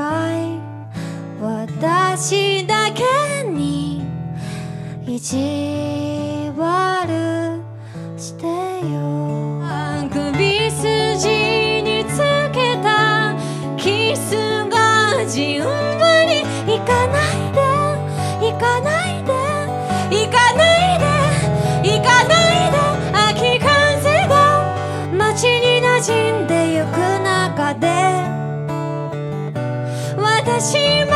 い私だけに意地悪してよ。首筋につけたキスがじんわり行かないで行かないで行かないで行かないで、秋風が街に馴染んでゆく中で私も